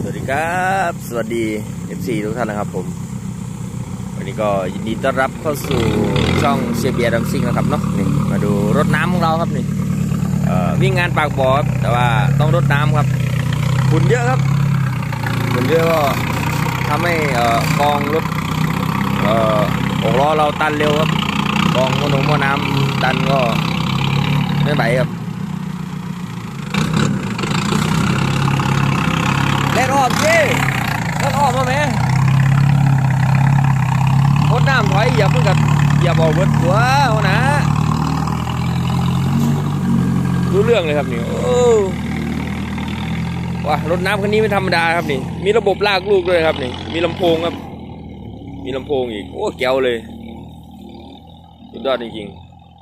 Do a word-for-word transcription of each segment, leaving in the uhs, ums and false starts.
วัสดีครับสวัสดี เอฟ ซี ทุกท่านนะครับผมวันนี้ก็ยินดีต้อนรับเข้าสู่ช่องเชียร์เบียร์ดัมซิ่งนะครับเนาะนี่มาดูรถน้ำของเราครับนี่วิ่งงานปากบ่อครับแต่ว่าต้องรดน้ำครับฝุ่นเยอะครับฝุ่นเยอะก็ทำให้กองรถหกล้อเราตันเร็วครับกองมโนมน้ำตันก็ไม่ไหวครับเล่นออกสิเล่นออกมาไหมรถน้ำถอยอย่าเพิ่งกับอย่าบอกรถหัวนะรู้เรื่องเลยครับนี่โอ้ว้ารถน้ำคันนี้ไม่ธรรมดาครับนี่มีระบบลากลูกด้วยครับนี่มีลำโพงครับมีลำโพงอีกโอ้แก้วเลยสุดยอดจริงๆ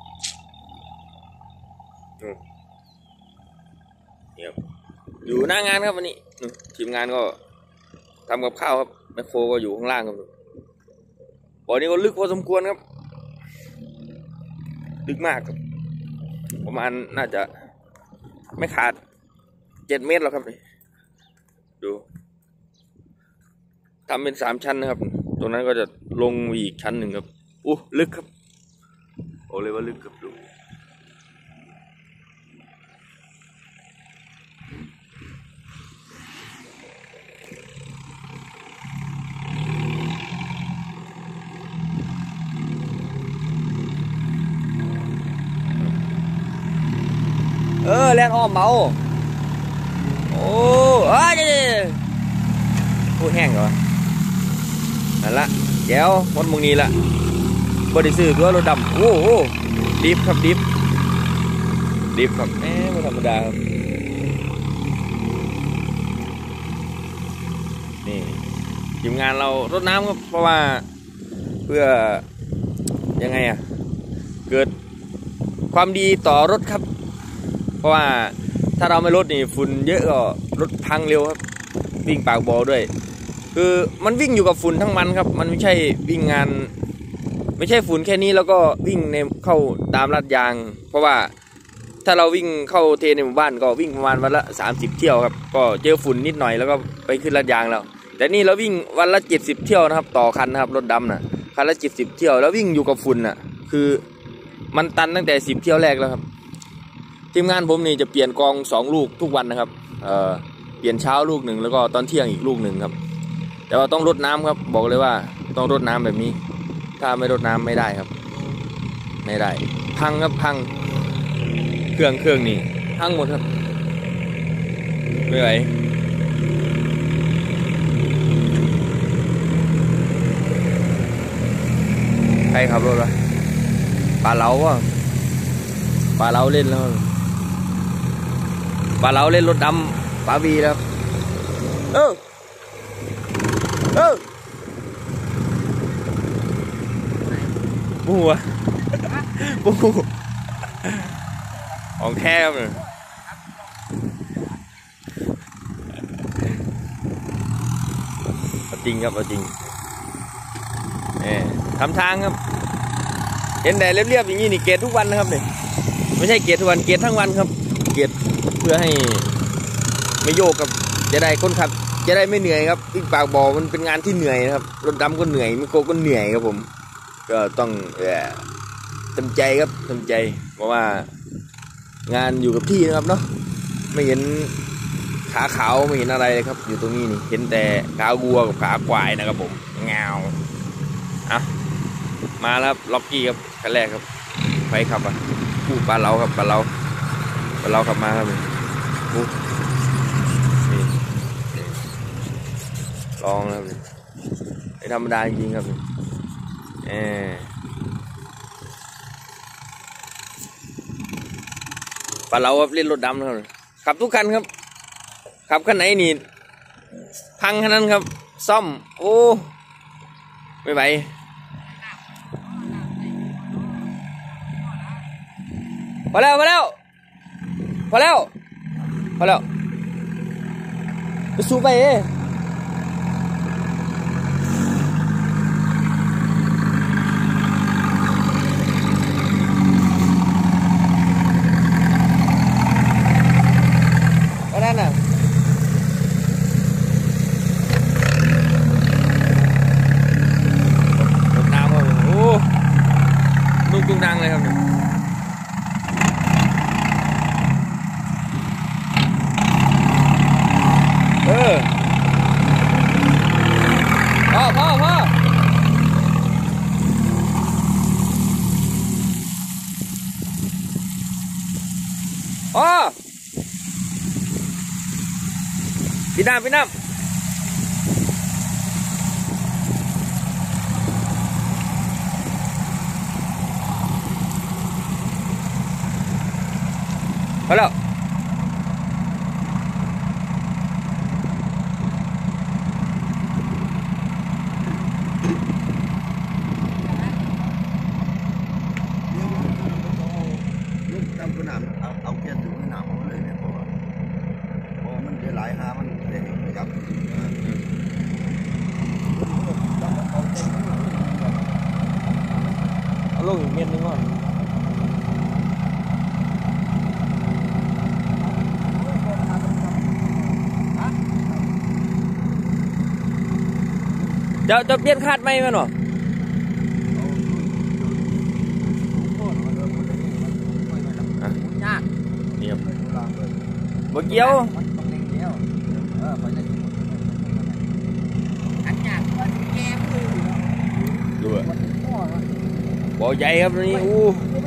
นี่ครับอยู่หน้างานครับวันนี้ทีมงานก็ทำกับข้าวครับแมคโครก็อยู่ข้างล่างครับบ่อนี้ก็ลึกพอสมควรครับลึกมากครับประมาณน่าจะไม่ขาดเจ็ดเมตรหรอกครับดูทำเป็นสามชั้นนะครับตรงนั้นก็จะลงอีกชั้นหนึ่งครับอู้ลึกครับโอ้เลยว่าลึกครับดูเออแล่นอ้อมเบาโอ้เอ้ยพูดแห้งเหรอนั่นละเดี๋ยวหมดมุงนี้ละบริสุทธิ์ตัวรถดำโอ้โหดิฟครับดิฟดิฟครับแหมไม่ธรรมดาครับนี่ทีมงานเรารดน้ำครับเพราะว่าเพื่อยังไงอ่ะเกิดความดีต่อรถครับเพราะว่าถ้าเราไม่ลดนี่ฝุ่นเยอะก็รถพังเร็วครับวิ่งปากบ่อด้วยคือมันวิ่งอยู่กับฝุ่นทั้งวันครับมันไม่ใช่วิ่งงานไม่ใช่ฝุ่นแค่นี้แล้วก็วิ่งในเข้าตามลาดยางเพราะว่าถ้าเราวิ่งเข้าเทในหมู่บ้านก็วิ่งประมาณวันละสามสิบเที่ยวครับก็เจอฝุ่นนิดหน่อยแล้วก็ไปขึ้นลาดยางแล้วแต่นี่เราวิ่งวันละเจ็ดสิบเที่ยวนะครับต่อคันนะครับรถดำน่ะคันละเจ็ดสิบเที่ยวแล้ววิ่งอยู่กับฝุ่นน่ะคือมันตันตั้งแต่สิบเที่ยวแรกแล้วครับทีมงานผมนี่จะเปลี่ยนกองสองลูกทุกวันนะครับเอ่อเปลี่ยนเช้าลูกหนึ่งแล้วก็ตอนเที่ยงอีกลูกหนึ่งครับแต่ว่าต้องรดน้ำครับบอกเลยว่าต้องรดน้ำแบบนี้ถ้าไม่รดน้ำไม่ได้ครับไม่ได้พังครับพังเครื่องเครื่องนี่พังหมดครับไม่ไหวใครขับรถวะปลาเล้าวะปลาเล้าเล่นแล้วปลาเล้าเล่นรถดำปลาวีแล้วเออเออปูวะปูของแท้เลยจริงครับจริงเนี่ยทำทางครับเห็นแต่เรียบๆอย่างนี้นี่เกตทุกวันนะครับเนี่ยไม่ใช่เกตทุกวันเกตทั้งวันครับเกตเพื่อให้ไม่โยกครับจะได้คนขับจะได้ไม่เหนื่อยครับวิ่งปากบ่อมันเป็นงานที่เหนื่อยนะครับรถดำก็เหนื่อยมิโกก็เหนื่อยครับผมก็ต้องเออทำใจครับทำใจเพราะว่างานอยู่กับที่นะครับเนาะไม่เห็นขาขาวไม่เห็นอะไรเลยครับอยู่ตรงนี้นี่เห็นแต่ขาวัวกับขาควายนะครับผมเงาอ่ะมาแล้วล็อกกี้ครับคันแรกครับไปขับอ่ะผู้ปลาเล้าครับปลาเล้าปลาเล้าขับมาครับนี่ลองครับไม่ธรรมดาจริงครับเออปลาเล้าครับเล่นรถดำครับขับทุกคันครับขับคันไหนนี่พังขนาดนั้นครับซ่อมโอ้ไม่ไหวพอแล้วพอแล้วพอแล้วพอแล้วไปสู้ไปเอ้ก็นั่นน่ะเออพ่อพ่อพ่อพ่อพี่น้ำพี่น้ำเอาแล้วลูกจำขนาดเอาเอาแค่ถึงขนาดเขาเลยเนี่ยเพราะว่าเพราะมันจะหลายหามันเด็กกับเอาลงอีกเม็ดนึงก่อนจะจะเปลี่ยนคาดไหมมั้ยหรอเนี่ยบ่เกี่ยวดูอ่ะบ่ใหญ่ครับนี่อู้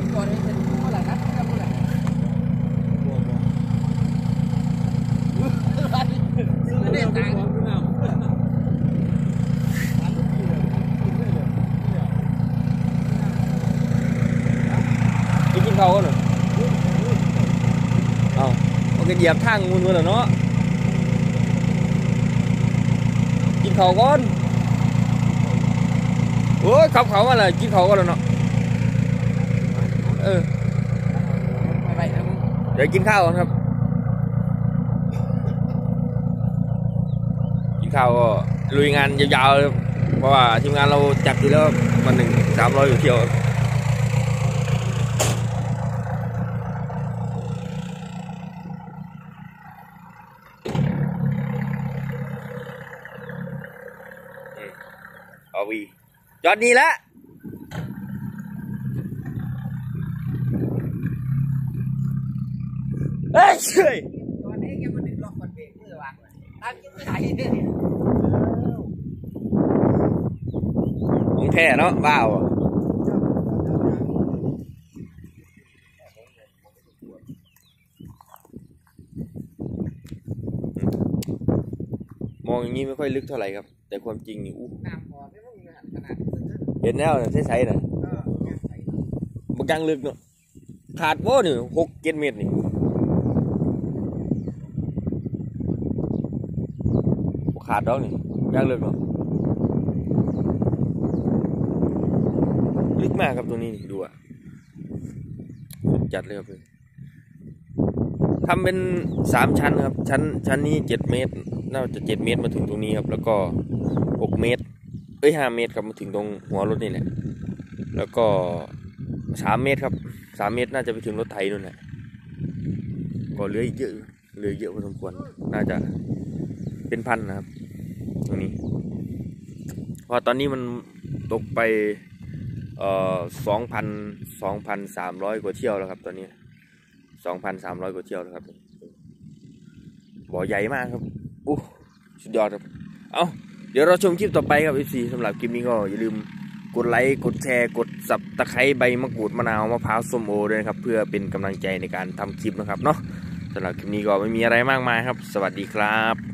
ไปกินข้าวกันเหรอเอาเอากระเหยียบทางมุนกันเหรอเนาะกินข้าวก่อนโอ้ยขับเขามาเลยกินข้าวก่อนแล้วเนาะเออเดี๋ยวกินข้าวก่อนครับกินข้าวก็ลุยงานยาวๆเลยเพราะว่าทีมงานเราจัดอยู่แล้ววันหนึ่งสามร้อยอยู่เที่ยวเอาวีจอดนี่แล้วเฮ้ยเฉยตอนนี้แกมันดึงล็อกเบรกมือวางตามยังไม่ได้ของแท้เนาะว้าวมองอย่างนี้ไม่ค่อยลึกเท่าไหร่ครับแต่ความจริงนี่อู้เห็นแล้วนะใสๆนะบางกลางลึกเนาะขาดโว้หนึ่งหกเจ็ดเมตรนี่ขาดดอกนี่กลางลึกเนาะลึกมากครับตัวนี้ดูอ่ะจัดเลยครับทำเป็นสามชั้นครับชั้นชั้นนี้เจ็ดเมตรน่าจะเจ็ดเมตรมาถึงตรงนี้ครับแล้วก็หกเมตรเอ้ยห้าเมตรครับมาถึงตรงหัวรถนี่แหละแล้วก็สามเมตรครับสามเมตรน่าจะไปถึงรถไถนู่นแหละก็เหลืออีกเยอะเหลือเยอะพอสมควรน่าจะเป็นพันนะครับตรงนี้เพราะตอนนี้มันตกไปเอ่อสองพันสองพันสามร้อยกว่าเที่ยวแล้วครับตอนนี้สองพันสามร้อยกว่าเที่ยวแล้วครับบ่อใหญ่มากครับอู้สุดยอดครับเอาเดี๋ยวเราชมคลิปต่อไปครับ เอฟ ซี สำหรับคลิปนี้ก็อย่าลืมกดไลค์กดแชร์กดสับตะไคร้ใบมะกรูดมะนาวมะพร้าวส้มโอด้วยนะครับเพื่อเป็นกำลังใจในการทำคลิปนะครับเนาะสำหรับคลิปนี้ก็ไม่มีอะไรมากมายครับสวัสดีครับ